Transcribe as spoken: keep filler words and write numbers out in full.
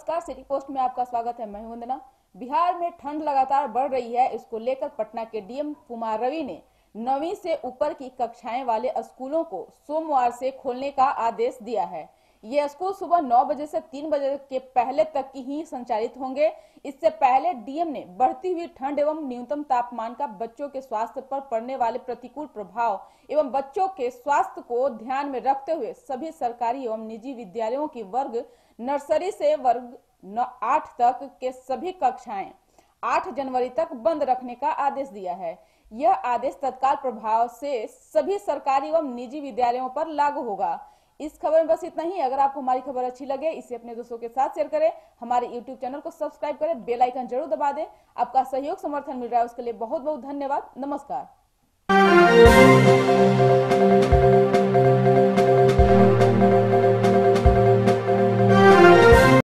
नमस्कार, city post में आपका स्वागत है। मैं हूं वंदना। बिहार में ठंड लगातार बढ़ रही है। इसको लेकर पटना के डीएम कुमार रवि ने नवीं से ऊपर की कक्षाएं वाले स्कूलों को सोमवार से खोलने का आदेश दिया है। ये स्कूल सुबह नौ बजे से तीन बजे के पहले तक की ही संचालित होंगे। इससे पहले डीएम ने बढ़ती हुई ठंड एवं न्यूनतम तापमान का बच्चों के स्वास्थ्य पर पड़ने वाले प्रतिकूल प्रभाव एवं बच्चों के स्वास्थ्य को ध्यान में रखते हुए सभी सरकारी एवं निजी विद्यालयों की वर्ग नर्सरी से वर्ग आठ तक के सभी कक्षाएं आठ जनवरी तक बंद रखने का आदेश दिया है। यह आदेश तत्काल प्रभाव से सभी सरकारी एवं निजी विद्यालयों पर लागू होगा। इस खबर में बस इतना ही। अगर आपको हमारी खबर अच्छी लगे, इसे अपने दोस्तों के साथ शेयर करें। हमारे यूट्यूब चैनल को सब्सक्राइब करें, बेल आइकन जरूर दबा दें। आपका सहयोग समर्थन मिल रहा है, उसके लिए बहुत बहुत धन्यवाद। नमस्कार।